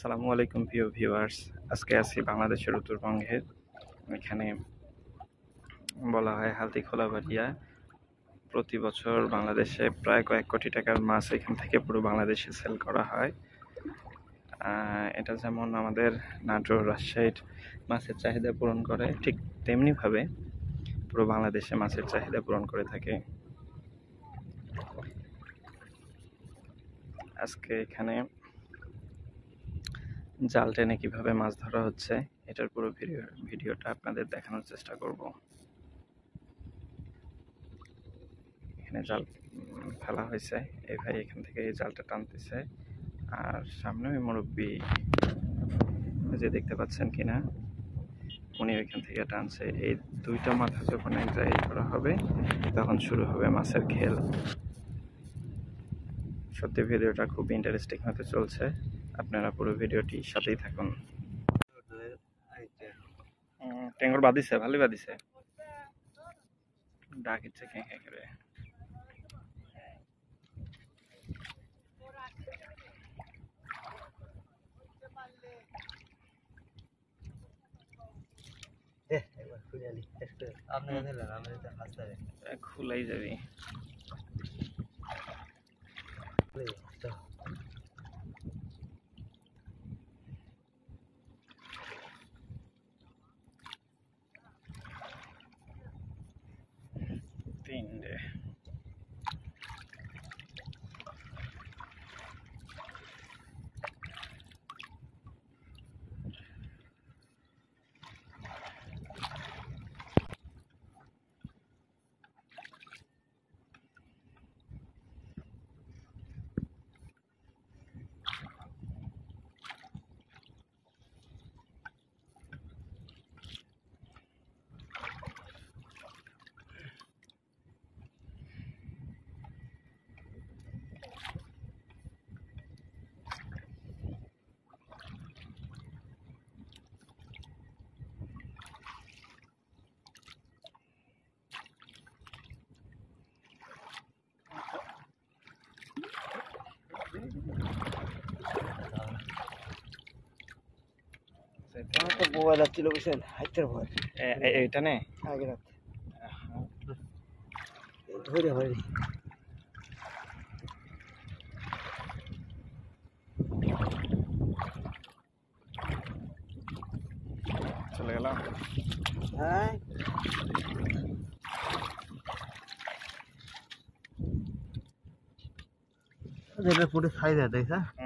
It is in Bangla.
আসসালামু আলাইকুম প্রিয় ভিউয়ার্স। আজকে আছি বাংলাদেশের উত্তরবঙ্গের, এখানে বলা হয় হালদিখোলাবাড়িয়া। প্রতি বছর বাংলাদেশে প্রায় কয়েক কোটি টাকার মাছ এখান থেকে পুরো বাংলাদেশে সেল করা হয়। এটা যেমন আমাদের নাটোর, রাজশাহীর মাছের চাহিদা পূরণ করে, ঠিক তেমনিভাবে পুরো বাংলাদেশে মাছের চাহিদা পূরণ করে থাকে। আজকে এখানে জাল টেনে কিভাবে মাছ ধরা হচ্ছে এটার পুরো ভিডিওটা আপনাদের দেখানোর চেষ্টা করব। এখানে জাল ফেলা হয়েছে, এই ভাই এখান থেকে এই জালটা টানতেছে, আর সামনে ওই মুরব্বী যে দেখতে পাচ্ছেন কিনা, উনি ওইখান থেকে টানছে। এই দুইটা মাথা যখন এক জায়গায় করা হবে তখন শুরু হবে মাছের খেল। সত্যি ভিডিওটা খুব ইন্টারেস্টিং হতে চলছে, আপনারা পুরো ভিডিওটি সাথেই থাকুন। টেঙ্গর বাঁধিছে, ভালোই বাঁধিছে, ডাক ইচ্ছে কে করে। খুলাই যাবি। তিনটে মোবাইল আসছিল বুঝছেন, হাইটার ভয় এইটা নে আগে রাত ধরে হয়নি। চলে গেলাম। হ্যাঁ পুরো খাই দেয়, দেখছা?